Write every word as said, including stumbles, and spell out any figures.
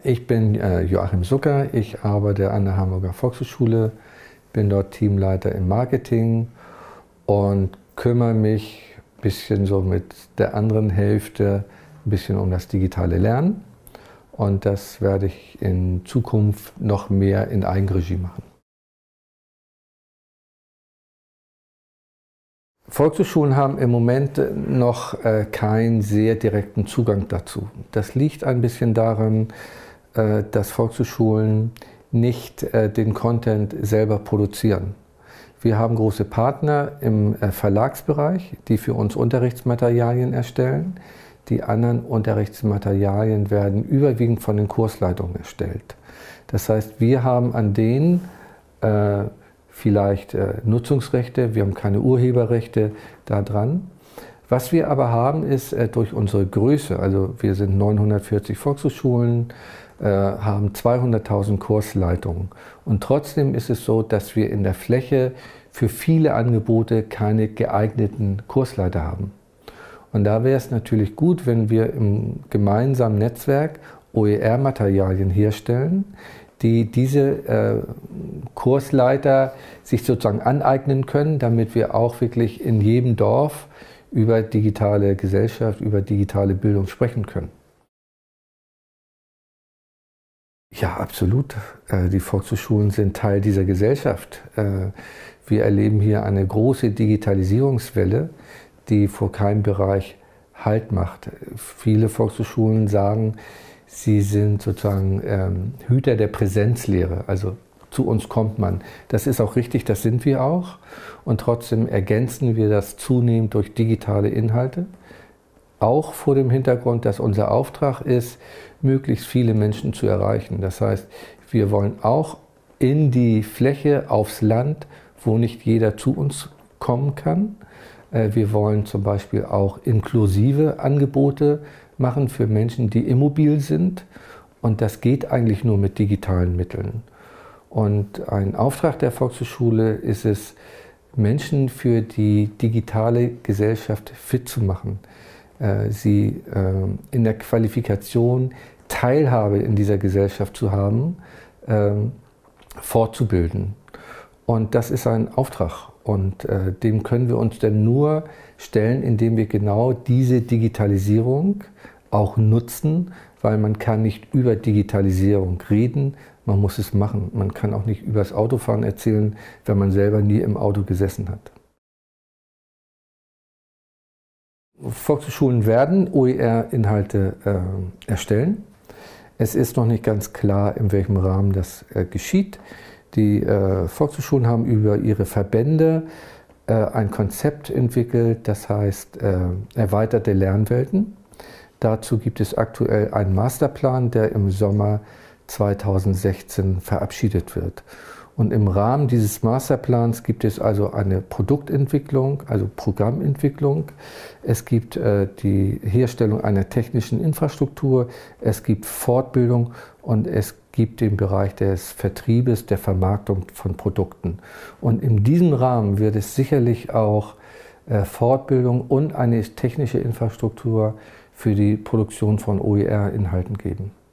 Ich bin äh, Joachim Zucker, ich arbeite an der Hamburger Volkshochschule, bin dort Teamleiter im Marketing und kümmere mich ein bisschen so mit der anderen Hälfte ein bisschen um das digitale Lernen. Und das werde ich in Zukunft noch mehr in Eigenregie machen. Volkshochschulen haben im Moment noch äh, keinen sehr direkten Zugang dazu. Das liegt ein bisschen daran, äh, dass Volkshochschulen nicht äh, den Content selber produzieren. Wir haben große Partner im äh, Verlagsbereich, die für uns Unterrichtsmaterialien erstellen. Die anderen Unterrichtsmaterialien werden überwiegend von den Kursleitungen erstellt. Das heißt, wir haben an denen äh, vielleicht äh, Nutzungsrechte, wir haben keine Urheberrechte da dran. Was wir aber haben, ist äh, durch unsere Größe, also wir sind neunhundertvierzig Volkshochschulen, äh, haben zweihunderttausend Kursleitungen. Und trotzdem ist es so, dass wir in der Fläche für viele Angebote keine geeigneten Kursleiter haben. Und da wäre es natürlich gut, wenn wir im gemeinsamen Netzwerk O E R-Materialien herstellen, die diese äh, Kursleiter sich sozusagen aneignen können, damit wir auch wirklich in jedem Dorf über digitale Gesellschaft, über digitale Bildung sprechen können. Ja, absolut. Äh, die Volkshochschulen sind Teil dieser Gesellschaft. Äh, wir erleben hier eine große Digitalisierungswelle, die vor keinem Bereich Halt macht. Viele Volkshochschulen sagen, sie sind sozusagen ähm, Hüter der Präsenzlehre, also zu uns kommt man. Das ist auch richtig, das sind wir auch. Und trotzdem ergänzen wir das zunehmend durch digitale Inhalte. Auch vor dem Hintergrund, dass unser Auftrag ist, möglichst viele Menschen zu erreichen. Das heißt, wir wollen auch in die Fläche, aufs Land, wo nicht jeder zu uns kommen kann. Wir wollen zum Beispiel auch inklusive Angebote machen für Menschen, die immobil sind. Und das geht eigentlich nur mit digitalen Mitteln. Und ein Auftrag der Volkshochschule ist es, Menschen für die digitale Gesellschaft fit zu machen. Sie in der Qualifikation Teilhabe in dieser Gesellschaft zu haben, fortzubilden. Und das ist ein Auftrag. Und äh, dem können wir uns dann nur stellen, indem wir genau diese Digitalisierung auch nutzen, weil man kann nicht über Digitalisierung reden, man muss es machen. Man kann auch nicht über das Autofahren erzählen, wenn man selber nie im Auto gesessen hat. Volkshochschulen werden O E R-Inhalte äh, erstellen. Es ist noch nicht ganz klar, in welchem Rahmen das äh, geschieht. Die äh, Volkshochschulen haben über ihre Verbände äh, ein Konzept entwickelt, das heißt äh, erweiterte Lernwelten. Dazu gibt es aktuell einen Masterplan, der im Sommer zweitausendsechzehn verabschiedet wird. Und im Rahmen dieses Masterplans gibt es also eine Produktentwicklung, also Programmentwicklung. Es gibt äh, die Herstellung einer technischen Infrastruktur, es gibt Fortbildung und es gibt den Bereich des Vertriebes, der Vermarktung von Produkten. Und in diesem Rahmen wird es sicherlich auch äh, Fortbildung und eine technische Infrastruktur für die Produktion von O E R-Inhalten geben.